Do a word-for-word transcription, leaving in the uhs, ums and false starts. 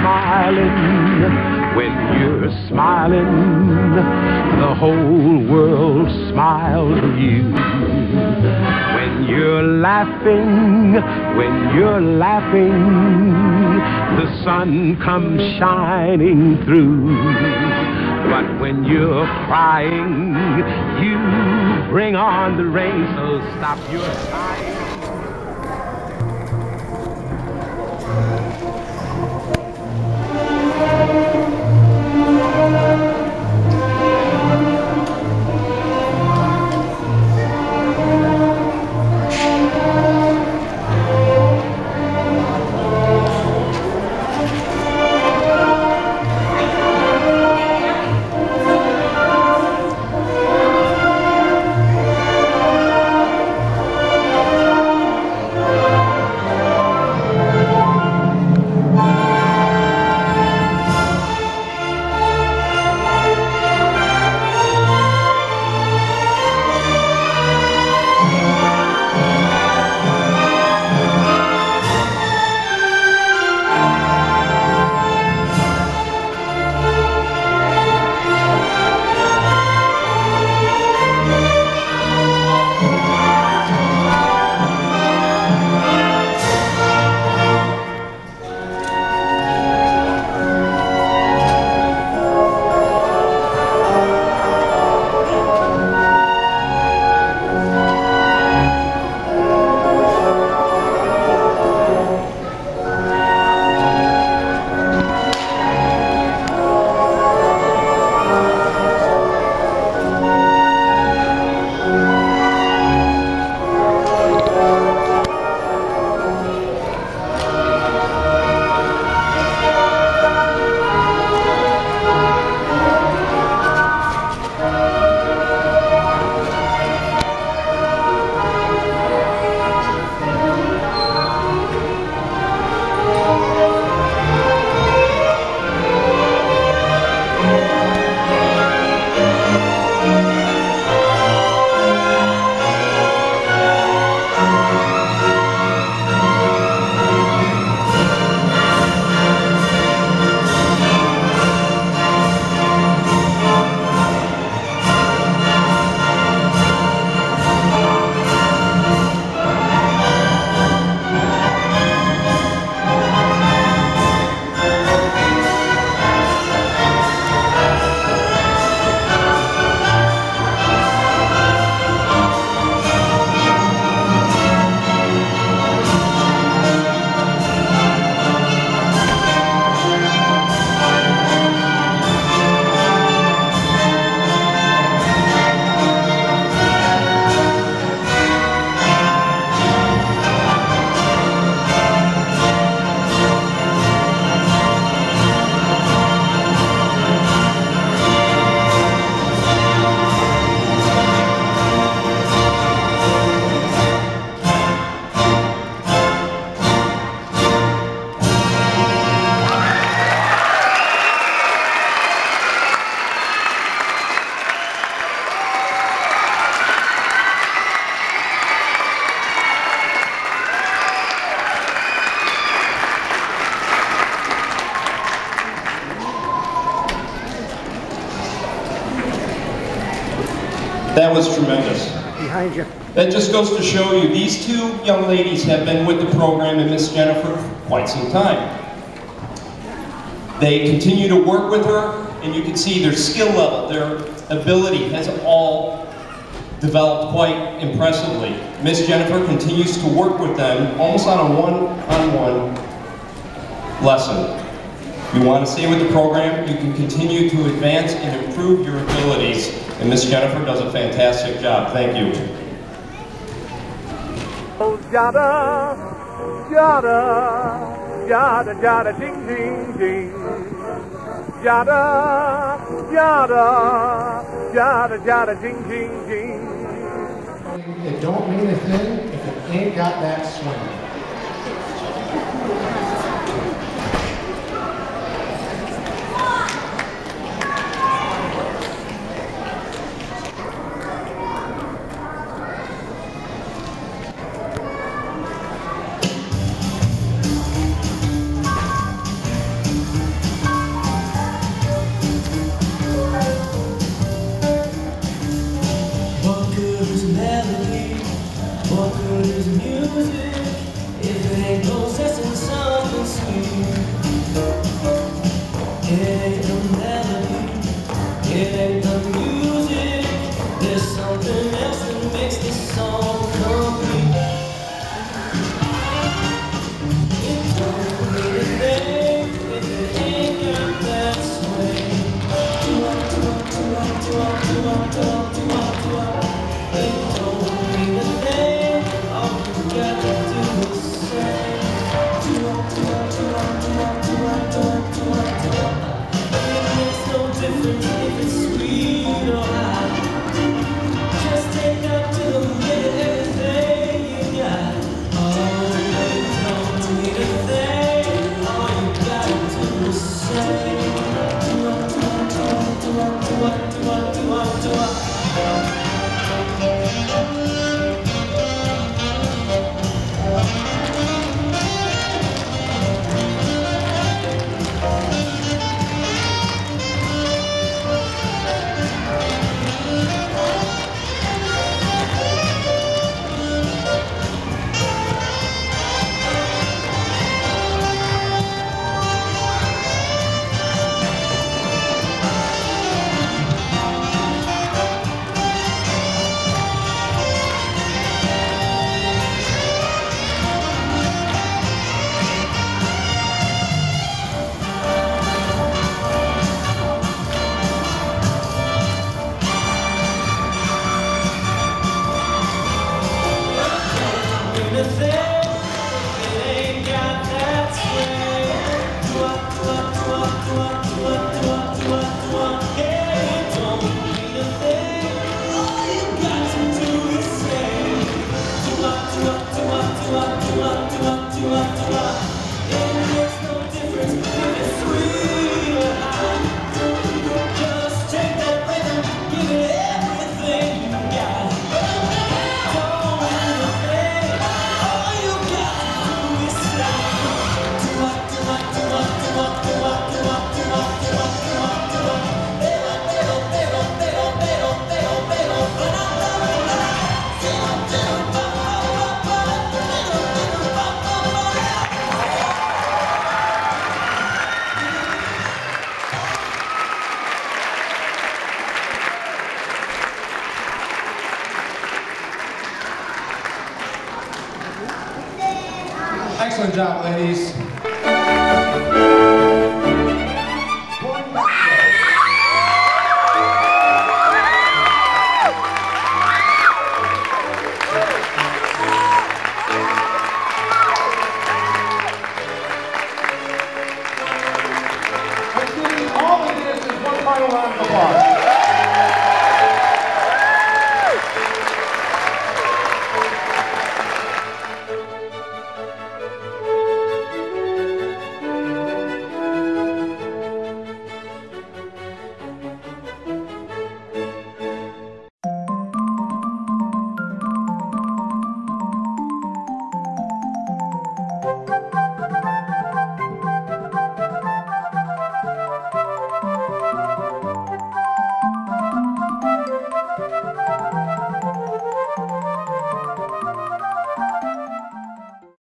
smiling, when you're smiling, the whole world smiles with you. When you're laughing, when you're laughing, the sun comes shining through. But when you're crying, you bring on the rain, so stop your sighing. That was tremendous. Behind you. That just goes to show you, these two young ladies have been with the program and Miss Jennifer for quite some time. They continue to work with her, and you can see their skill level, their ability has all developed quite impressively. Miss Jennifer continues to work with them almost on a one-on-one lesson. If you want to stay with the program, you can continue to advance and improve your abilities, and Miss Jennifer does a fantastic job. Thank you. Oh, yada, yada, yada, yada, ding, ding, ding. Yada, yada, yada, yada, ding, ding, ding. It don't mean a thing if it ain't got that swing. It ain't the melody, it ain't the music. There's something else that makes this song complete. It don't mean a thing if it ain't got that swing. Do-up, do-up, do-up, do-up, do-up, do-up, do-up, do-up. It don't mean a thing, all you gotta do is say do-up, do-up, do-up, do-up, do-up, do-up, do-up, do-up. It makes no difference if it's sweet or hot. Just take up to the minute everything you got. Oh, it don't mean a thing, all you gotta do is say do-up, do-up, do-up, do-up, do-up, do-up, do-up, do-up. The thing, it ain't got that swing. Do-up, do-up, do-up, do-up, do-up, do-up, do-up, do-up. Yeah, it don't mean a thing. All you got to do is say do-up, do-up, do-up, do-up, do-up, do-up, do-up, do-up. It makes no difference if it's sweet or hot. Just take that rhythm, give it everything you got. Don't mean a thing. All you got to do is say do-up, do-up, do-up, do-up, do-up, do-up, do-up, do-up, do-up, do-up. Pero, pero, pero, pero, pero, pero, pero, ba-da, ba-da, pero, pero, ba-ba-ba-ba, pero, pero, ba-ba-ba-ba. Excellent job, ladies.